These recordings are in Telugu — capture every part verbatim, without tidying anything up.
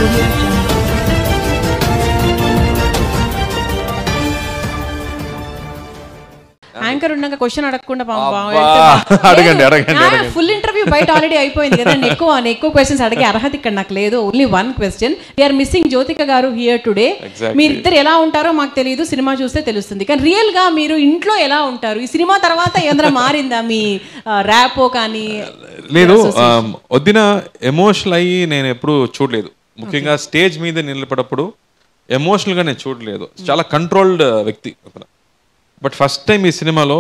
యాంకర్ ఉన్నాక క్వశ్చన్ అడగకుండా అడగండి అడగండి ఫుల్ ఇంటర్వ్యూ బయట ఆల్రెడీ అయిపోయింది కదా. ఎక్కువ ఎక్కువ క్వశ్చన్స్ అడిగే అర్హత ఇక్కడ నాకు లేదు. Only one question. We are missing Jyothika garu here today. మీరిద్దరు ఎలా ఉంటారో మాకు తెలియదు, సినిమా చూస్తే తెలుస్తుంది. కానీ రియల్ గా మీరు ఇంట్లో ఎలా ఉంటారు? ఈ సినిమా తర్వాత ఏదైనా మారిందా మీ ర్యాపో కానీ? లేదు, వదిన ఎమోషనల్ అయ్యి నేను ఎప్పుడు చూడలేదు. ముఖ్యంగా స్టేజ్ మీద నిలబడప్పుడు ఎమోషనల్ గా నేను చూడలేదు. చాలా కంట్రోల్డ్ వ్యక్తి. బట్ ఫస్ట్ టైం ఈ సినిమాలో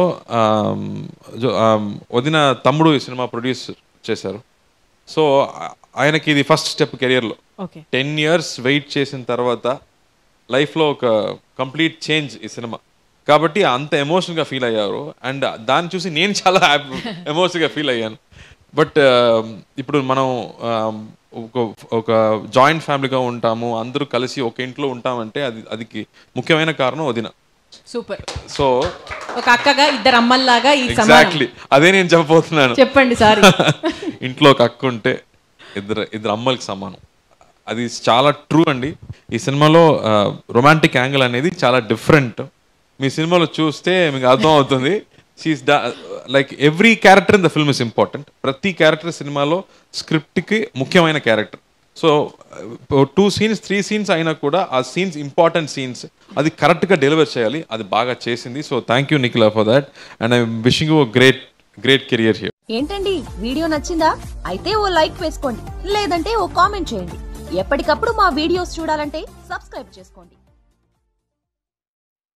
వదిన తమ్ముడు ఈ సినిమా ప్రొడ్యూస్ చేశారు. సో ఆయనకి ఇది ఫస్ట్ స్టెప్ కెరియర్లో. టెన్ ఇయర్స్ వెయిట్ చేసిన తర్వాత లైఫ్లో ఒక కంప్లీట్ చేంజ్ ఈ సినిమా కాబట్టి అంత ఎమోషనల్గా ఫీల్ అయ్యారు. అండ్ దాన్ని చూసి నేను చాలా ఎమోషనల్గా ఫీల్ అయ్యాను. బట్ ఇప్పుడు మనం ఒక ఒక జాయింట్ ఫ్యామిలీగా ఉంటాము, అందరూ కలిసి ఒక ఇంట్లో ఉంటామంటే అది అదికి ముఖ్యమైన కారణం వదిన. సూపర్. సో ఒక అక్కగా ఇద్దరు అమ్మల్లాగా ఈ ఎగ్జాక్ట్లీ అదే నేను చెప్పబోతున్నాను. చెప్పండి. సారీ. ఇంట్లో ఒక అక్క ఉంటే ఇద్దరు ఇద్దరు అమ్మలకి సమానం. అది చాలా ట్రూ అండి. ఈ సినిమాలో రొమాంటిక్ యాంగిల్ అనేది చాలా డిఫరెంట్. మీ సినిమాలో చూస్తే మీకు అర్థం అవుతుంది. She is like every character in the film is important. ప్రతి క్యారెక్టర్ సినిమాలో స్క్రిప్ట్కి ముఖ్యమైన క్యారెక్టర్. So two scenes three scenes అయినా కూడా ఆ సీన్స్ ఇంపార్టెంట్ సీన్స్ అది కరెక్ట్గా డెలివర్ చేయాలి. అది బాగా చేసింది. So thank you Nikhila for that and I wishing you great great career here. ఏంటండి వీడియో నచ్చిందా? అయితే ఓ లైక్ వేసుకోండి, లేదంటే ఓ కామెంట్ చేయండి. ఎప్పటికప్పుడు మా వీడియోస్ చూడాలంటే సబ్స్క్రైబ్ చేసుకోండి.